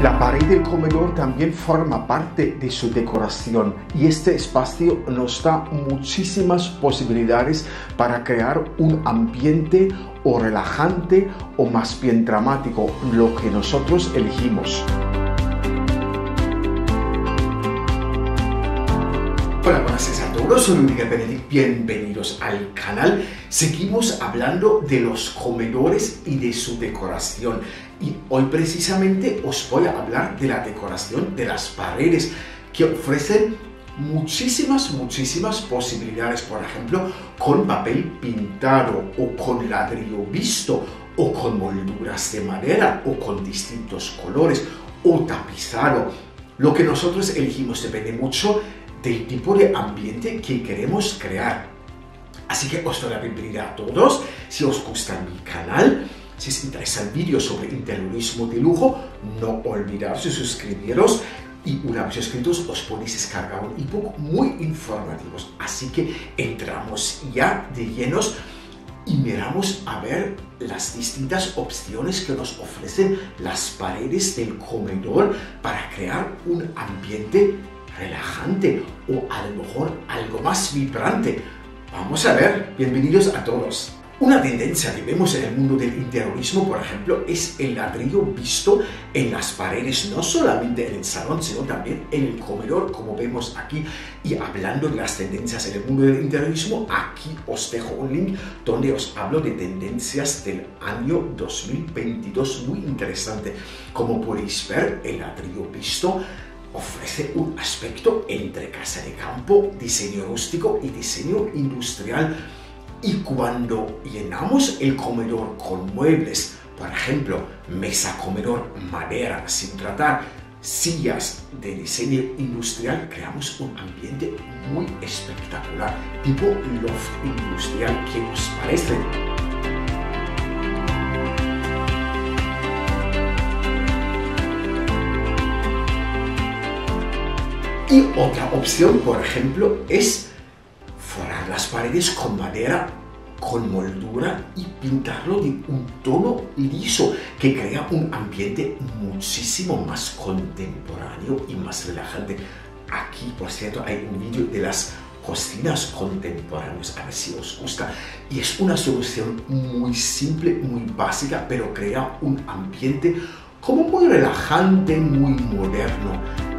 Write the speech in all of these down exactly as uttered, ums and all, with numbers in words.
La pared del comedor también forma parte de su decoración y este espacio nos da muchísimas posibilidades para crear un ambiente o relajante o más bien dramático, lo que nosotros elegimos. Hola, buenas tardes a todos, soy Miguel Benedict, bienvenidos al canal. Seguimos hablando de los comedores y de su decoración y hoy precisamente os voy a hablar de la decoración de las paredes que ofrecen muchísimas, muchísimas posibilidades, por ejemplo, con papel pintado o con ladrillo visto o con molduras de madera o con distintos colores o tapizado. Lo que nosotros elegimos depende mucho del tipo de ambiente que queremos crear. Así que os doy la bienvenida a todos. Si os gusta mi canal, si os interesa el vídeo sobre interiorismo de lujo, no olvidaros de suscribiros y una vez suscritos os podéis descargar un ebook muy informativo. Así que entramos ya de llenos y miramos a ver las distintas opciones que nos ofrecen las paredes del comedor para crear un ambiente relajante o a lo mejor algo más vibrante. Vamos a ver, bienvenidos a todos. Una tendencia que vemos en el mundo del interiorismo, por ejemplo, es el ladrillo visto en las paredes, no solamente en el salón, sino también en el comedor, como vemos aquí. Y hablando de las tendencias en el mundo del interiorismo, aquí os dejo un link donde os hablo de tendencias del año dos mil veintidós, muy interesante. Como podéis ver, el ladrillo visto ofrece un aspecto entre casa de campo, diseño rústico y diseño industrial. Y cuando llenamos el comedor con muebles, por ejemplo, mesa comedor madera sin tratar, sillas de diseño industrial, creamos un ambiente muy espectacular, tipo loft industrial. ¿Qué os parece? Y otra opción, por ejemplo, es forrar las paredes con madera, con moldura y pintarlo de un tono liso que crea un ambiente muchísimo más contemporáneo y más relajante. Aquí, por cierto, hay un vídeo de las cocinas contemporáneas, a ver si os gusta. Y es una solución muy simple, muy básica, pero crea un ambiente como muy relajante, muy moderno.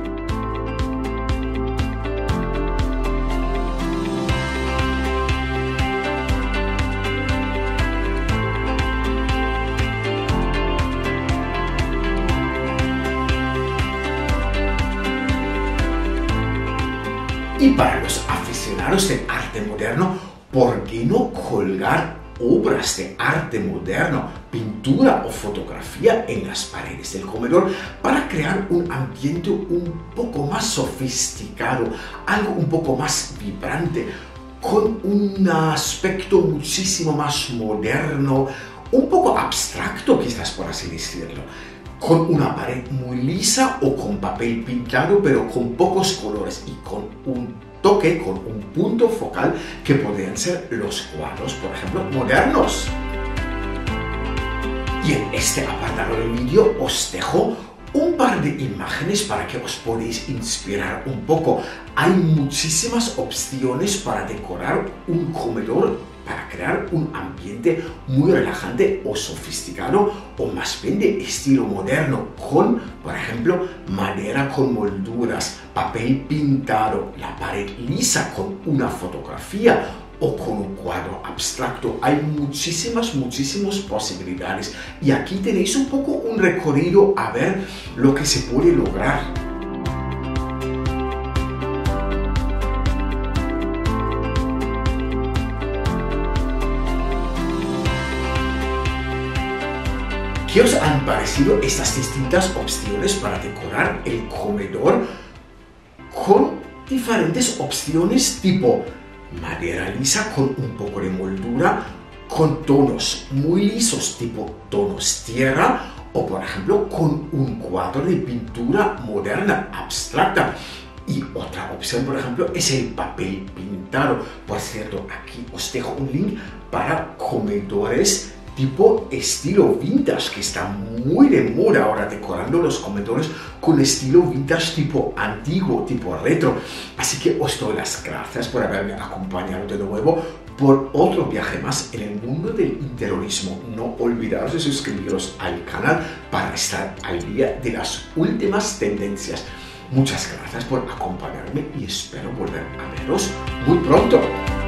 Y para los aficionados del arte moderno, ¿por qué no colgar obras de arte moderno, pintura o fotografía en las paredes del comedor para crear un ambiente un poco más sofisticado, algo un poco más vibrante, con un aspecto muchísimo más moderno, un poco abstracto quizás, por así decirlo? Con una pared muy lisa o con papel pintado pero con pocos colores y con un toque, con un punto focal que podrían ser los cuadros, por ejemplo, modernos. Y en este apartado del vídeo os dejo un par de imágenes para que os podáis inspirar un poco. Hay muchísimas opciones para decorar un comedor, para crear un ambiente muy relajante o sofisticado o más bien de estilo moderno, con, por ejemplo, madera con molduras, papel pintado, la pared lisa con una fotografía o con un cuadro abstracto. Hay muchísimas, muchísimas posibilidades y aquí tenéis un poco un recorrido a ver lo que se puede lograr. ¿Qué os han parecido estas distintas opciones para decorar el comedor con diferentes opciones tipo madera lisa con un poco de moldura, con tonos muy lisos tipo tonos tierra o por ejemplo con un cuadro de pintura moderna abstracta? Y otra opción, por ejemplo, es el papel pintado. Por cierto, aquí os dejo un link para comedores tipo estilo vintage, que está muy de moda ahora decorando los comedores con estilo vintage tipo antiguo, tipo retro. Así que os doy las gracias por haberme acompañado de nuevo por otro viaje más en el mundo del interiorismo. No olvidaros de suscribiros al canal para estar al día de las últimas tendencias. Muchas gracias por acompañarme y espero volver a veros muy pronto.